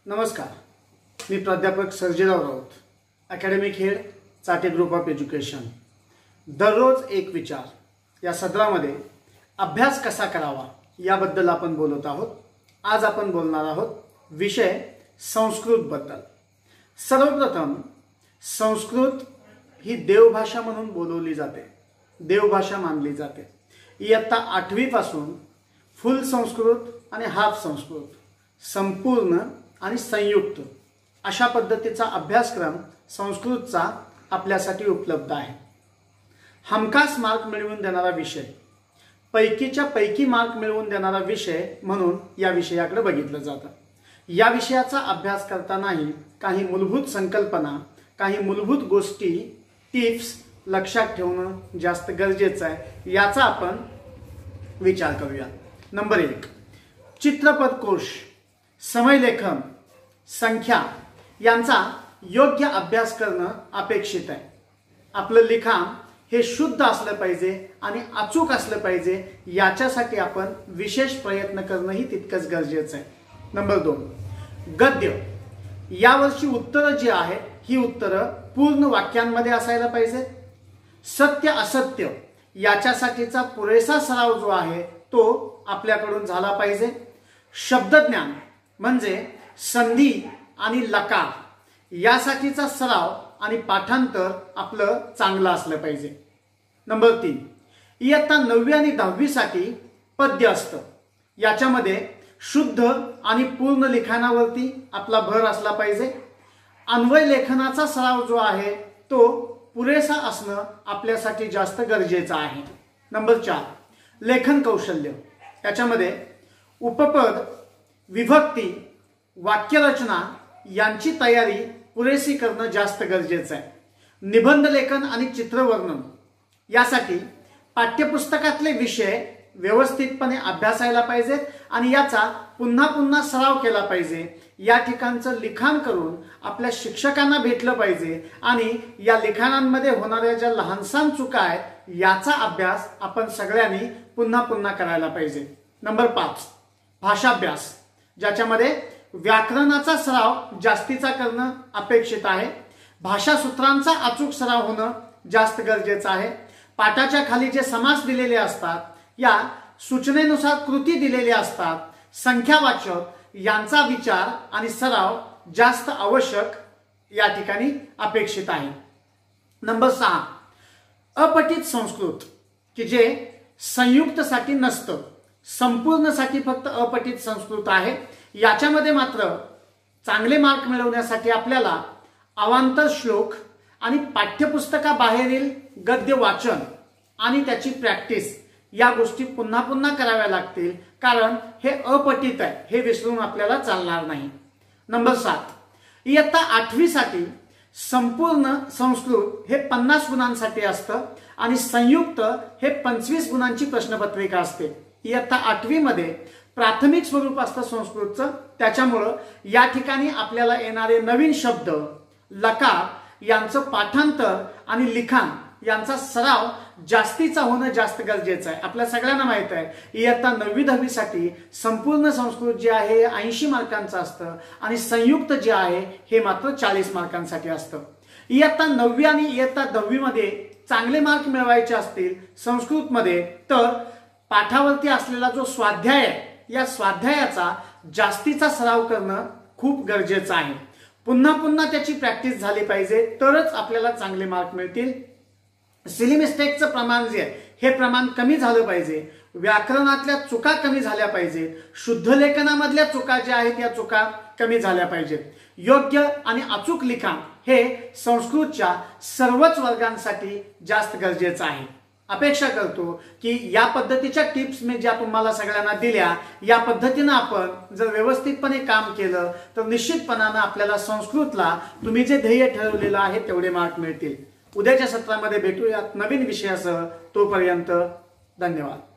नमस्कार, मी प्राध्यापक Sarjerao Raut, academic head, Chate group of education. दररोज एक विचार या सत्रामध्ये अभ्यास कसा करावा याबद्दल आपण बोलत आहोत। आज आपण बोलणार आहोत विषय संस्कृत बद्दल। सर्वप्रथम संस्कृत ही देवभाषा म्हणून बोलवली जाते, देवभाषा मानली जाते। इयत्ता 8वी पासून फुल संस्कृत आणि हाफ संस्कृत, संपूर्ण आणि संयुक्त अशा पद्धतीचा अभ्यासक्रम संस्कृतचा आपल्यासाठी उपलब्ध आहे। हमखास मार्क मिळवून देणारा विषय, पैकीच्या पैकी मार्क मिळवून देणारा विषय म्हणून या विषयाकडे बघितलं जातं। या विषयाचा अभ्यास करतानाही काही मूलभूत संकल्पना, काही मूलभूत गोष्टी, टिप्स लक्षात ठेवणं जास्त गरजेचं आहे। याचा आपण विचार करूया। नंबर 1, चित्रपट कोश, समयलेखन, संख्या यांचा योग्य अभ्यास करणं अपेक्षित आहे। आपलं लिखाण हे शुद्ध असलं पाहिजे आणि अचूक असलं पाहिजे, याच्यासाठी आपण विशेष प्रयत्न करणंही तितकंच गरजेचं आहे। नंबर 2, गद्य। यावरची उत्तरं जी आहेत ही उत्तरं पूर्ण वाक्यांमध्ये असायला पाहिजे। सत्य असत्य याच्यासाठीचा पुरेसा सराव जो आहे तो आपल्याकडून झाला पाहिजे। शब्दज्ञान म्हणजे संधी आणि लकार यासाठीचा सराव आणि पाठांतर आपलं चांगलं असलं पाहिजे। नंबर 3, इयत्ता 9वी आणि 10वी साठी पद्य असतं। याच्यामध्ये शुद्ध आणि पूर्ण लिखाणावरती आपला भर असला पाहिजे। अन्वय लेखनाचा सराव जो आहे तो पुरेसा असणं आपल्यासाठी जास्त गरजेचं आहे। नंबर 4, लेखन कौशल्य। याच्यामध्ये उपपद, विभक्ती, वाक्यरचना यांची तयारी पुरेशी करणं जास्त गरजेचं आहे। निबंध लेखन आणि चित्रवर्णन यासाठी पाठ्यपुस्तकातले विषय व्यवस्थितपणे अभ्यासायला पाहिजेत आणि याचा पुन्हा पुन्हा सराव केला पाहिजे। या ठिकाणचं लिखाण करून आपल्या शिक्षकांना भेटलं पाहिजे आणि या लिखाणांमध्ये होणाऱ्या ज्या लहानसहान चुका आहेत याचा अभ्यास आपण सगळ्यांनी पुन्हा पुन्हा करायला पाहिजे। नंबर 5, भाषाभ्यास, ज्याच्यामध्ये व्याकरणाचा सराव जास्तीचा करणं अपेक्षित आहे। भाषा सूत्रांचा अचूक सराव होणं जास्त गरजेचं आहे। पाठाच्या खाली जे समास दिलेले असतात, या सूचनेनुसार कृती दिलेल्या असतात, संख्यावाचक यांचा विचार आणि सराव जास्त आवश्यक या ठिकाणी अपेक्षित आहे। नंबर 6, अपठित संस्कृत, की जे संयुक्तसाठी नसतं, संपूर्णसाठी फक्त अपठित संस्कृत आहे। याच्यामध्ये मात्र चांगले मार्क मिळवण्यासाठी आपल्याला अवांतर श्लोक आणि पाठ्यपुस्तकाबाहेरील गद्य वाचन आणि त्याची प्रॅक्टिस या गोष्टी पुन्हा पुन्हा कराव्या लागतील, कारण हे अपठित आहे, हे विसरून आपल्याला चालणार नाही। नंबर 7, इयत्ता 8वी साठी संपूर्ण संस्कृत हे 50 गुणांसाठी असतं आणि संयुक्त हे 25 गुणांची प्रश्नपत्रिका असते। इयत्ता 8वी मध्ये प्राथमिक स्वरूप असतं संस्कृतचं, त्याच्यामुळं या ठिकाणी आपल्याला येणारे नवीन शब्द, लकार यांचं पाठांतर आणि लिखाण यांचा सराव जास्तीचा होणं जास्त गरजेचं आहे। आपल्या सगळ्यांना माहित आहे इयत्ता 9वी 10वी साठी संपूर्ण संस्कृत जे आहे 80 मार्कांचं असतं आणि संयुक्त जे आहे हे मात्र 40 मार्कांसाठी असतं। इयत्ता 9वी आणि इयत्ता 10वी मध्ये चांगले मार्क मिळवायचे असतील संस्कृतमध्ये तर पाठावरती असलेला जो स्वाध्याय आहे या स्वाध्यायाचा जास्तीचा सराव करणं खूप गरजेचं आहे। पुन्हा पुन्हा त्याची प्रॅक्टिस झाली पाहिजे, तरच आपल्याला चांगले मार्क मिळतील। सिली मिस्टेकचं प्रमाण जे आहे हे प्रमाण कमी झालं पाहिजे। व्याकरणातल्या चुका कमी झाल्या पाहिजेत। शुद्ध लेखनामधल्या चुका ज्या आहेत या चुका कमी झाल्या पाहिजेत। योग्य आणि अचूक लिखाण हे संस्कृतच्या सर्वच वर्गांसाठी जास्त गरजेचं आहे। अपेक्षा करतो की या पद्धतीच्या टिप्स मी ज्या तुम्हाला सगळ्यांना दिल्या, या पद्धतीनं आपण जर व्यवस्थितपणे काम केलं तर निश्चितपणानं आपल्याला संस्कृतला तुम्ही जे ध्येय ठरवलेलं आहे तेवढे मार्क मिळतील। उद्याच्या सत्रामध्ये भेटूयात नवीन विषयासह। तोपर्यंत धन्यवाद।